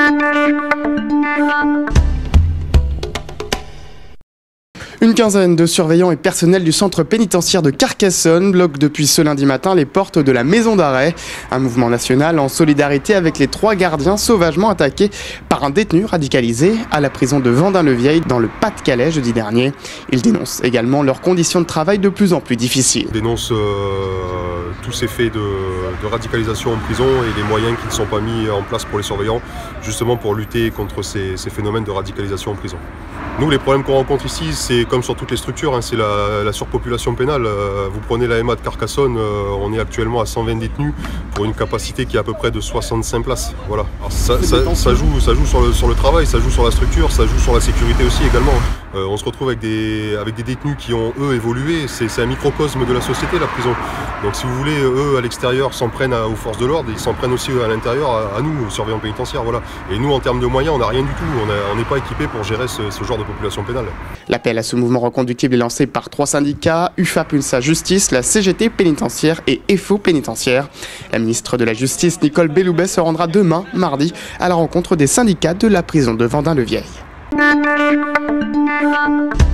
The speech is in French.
Une quinzaine de surveillants et personnels du centre pénitentiaire de Carcassonne bloquent depuis ce lundi matin les portes de la maison d'arrêt. Un mouvement national en solidarité avec les 3 gardiens sauvagement attaqués par un détenu radicalisé à la prison de Vendin-le-Vieil dans le Pas-de-Calais jeudi dernier. Ils dénoncent également leurs conditions de travail de plus en plus difficiles. Ils dénoncent tous ces faits de radicalisation en prison et les moyens qui ne sont pas mis en place pour les surveillants, justement pour lutter contre ces phénomènes de radicalisation en prison. Nous, les problèmes qu'on rencontre ici, c'est comme sur toutes les structures, c'est la surpopulation pénale. Vous prenez la MA de Carcassonne, on est actuellement à 120 détenus pour une capacité qui est à peu près de 65 places. Voilà. Alors ça joue sur le travail, ça joue sur la structure, ça joue sur la sécurité aussi également. On se retrouve avec des détenus qui ont, eux, évolué. C'est un microcosme de la société, la prison. Donc si vous voulez, eux, à l'extérieur, s'en prennent aux forces de l'ordre, ils s'en prennent aussi à l'intérieur, à nous, aux surveillants pénitentiaires. Voilà. Et nous, en termes de moyens, on n'a rien du tout. On n'est pas équipés pour gérer ce genre de population pénale. L'appel à ce mouvement reconductible est lancé par 3 syndicats, UFAP UNSA Justice, la CGT pénitentiaire et EFO pénitentiaire. La ministre de la Justice, Nicole Belloubet, se rendra demain, mardi, à la rencontre des syndicats de la prison de Vendin-le-Vieil.